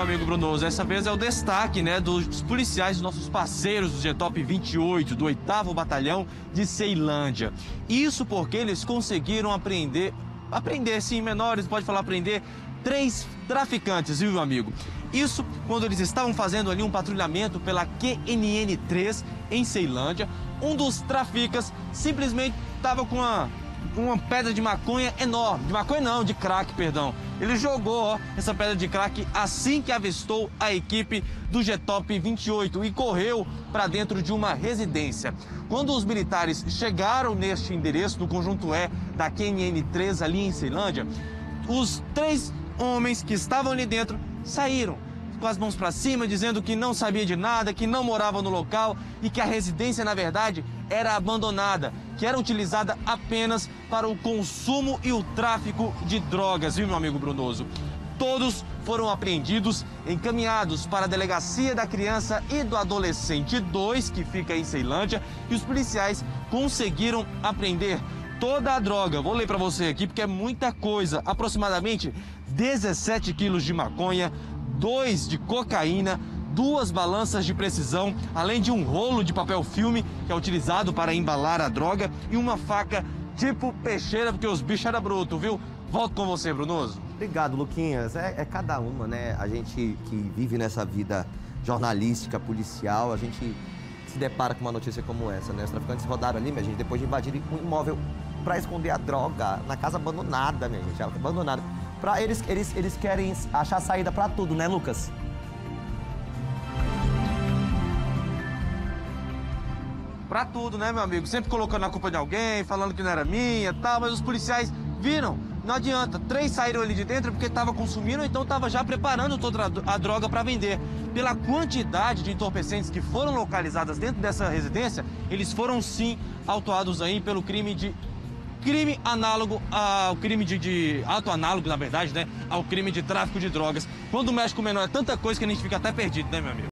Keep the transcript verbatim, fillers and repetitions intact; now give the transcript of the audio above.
amigo Brunoso, essa vez é o destaque, né, dos policiais, dos nossos parceiros do G T O P vinte e oito, do oitavo Batalhão de Ceilândia. Isso porque eles conseguiram apreender, apreender sim, menores, pode falar apreender, três traficantes, viu, meu amigo? Isso quando eles estavam fazendo ali um patrulhamento pela Q N N três em Ceilândia. Um dos traficantes simplesmente estava com uma, uma pedra de maconha enorme, de maconha não, de crack, perdão. Ele jogou ó, essa pedra de crack assim que avistou a equipe do G T O P vinte e oito e correu para dentro de uma residência. Quando os militares chegaram neste endereço, no conjunto E da Q N N três ali em Ceilândia, os três homens que estavam ali dentro saíram com as mãos para cima, dizendo que não sabia de nada, que não morava no local e que a residência, na verdade, era abandonada, que era utilizada apenas para o consumo e o tráfico de drogas, viu, meu amigo Brunoso? Todos foram apreendidos, encaminhados para a Delegacia da Criança e do Adolescente dois, que fica em Ceilândia, e os policiais conseguiram apreender toda a droga. Vou ler para você aqui porque é muita coisa, aproximadamente dezessete quilos de maconha, dois de cocaína, duas balanças de precisão, além de um rolo de papel filme que é utilizado para embalar a droga e uma faca tipo peixeira, porque os bichos eram brutos, viu? Volto com você, Brunoso. Obrigado, Luquinhas. É, é cada uma, né? A gente que vive nessa vida jornalística, policial, a gente se depara com uma notícia como essa, né? Os traficantes rodaram ali, minha gente, depois de invadirem um imóvel para esconder a droga na casa abandonada, minha gente, abandonada. Pra eles, eles, eles querem achar saída para tudo, né, Lucas? Pra tudo, né, meu amigo? Sempre colocando a culpa de alguém, falando que não era minha e tal, mas os policiais viram. Não adianta, três saíram ali de dentro porque estavam consumindo, então estava já preparando toda a droga para vender. Pela quantidade de entorpecentes que foram localizadas dentro dessa residência, eles foram sim autuados aí pelo crime de crime análogo ao crime de, de ato análogo, na verdade, né, ao crime de tráfico de drogas. Quando o México menor é tanta coisa que a gente fica até perdido, né, meu amigo?